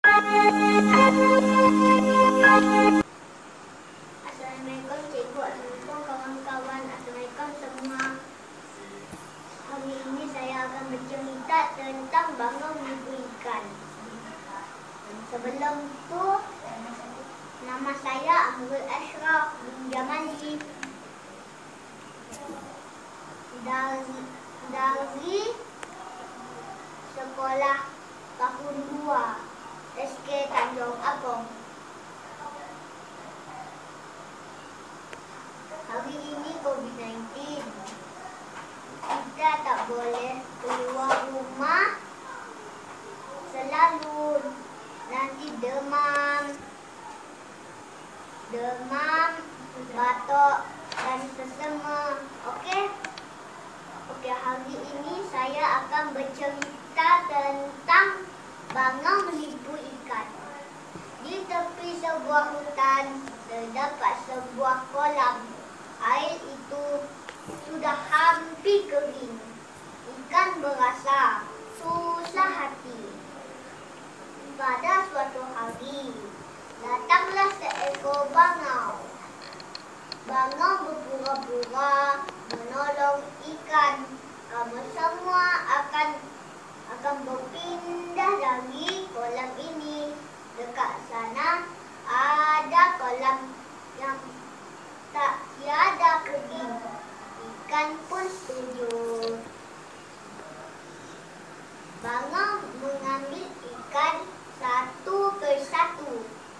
Assalamualaikum cikgu, assalamualaikum kawan-kawan, assalamualaikum semua. Hari ini saya akan bercerita tentang bangau menipu ikan. Sebelum itu, nama saya Amrul Ashraf bin Jamali dari sekolah tahun 2 SK Tanjung Apong. Hari ini COVID-19, kita tak boleh keluar rumah selalu, nanti demam, batuk dan sesama. Okey, hari ini saya akan bercerita tentang bangau menipu ikan. Di tepi sebuah hutan terdapat sebuah kolam. Air itu sudah hampir kering. Ikan berasa susah hati. Pada suatu hari, datanglah seekor bangau. Bangau berpura-pura menolong ikan. Kamu semua akan berpindah dari kolam ini. Dekat sana ada kolam yang tak tiada kering. Ikan pun setuju. Bangau mengambil ikan satu persatu.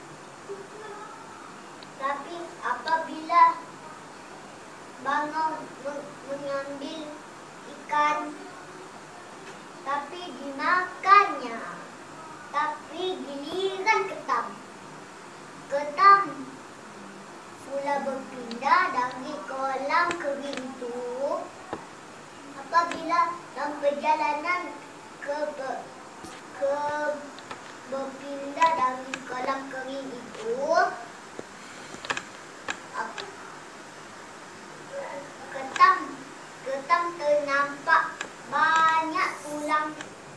Tapi apabila bangau mengambil ikan, tapi dimakannya, tapi giliran ketam pula berpindah dari kolam kering itu. Apabila dalam perjalanan berpindah dari kolam kering itu, ketam ternampak banyak tulang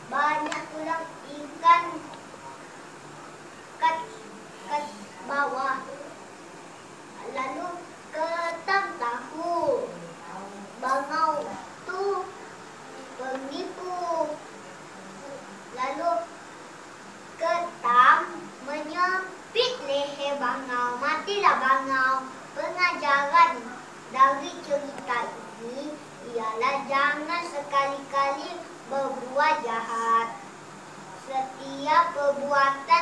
ikan kat bawah. Lalu ketam tahu bangau tu penipu. Lalu ketam menyepit leher bangau. Matilah bangau. Pengajaran dari cerita ini ialah jangan sekali-kali berbuat jahat. Setiap perbuatan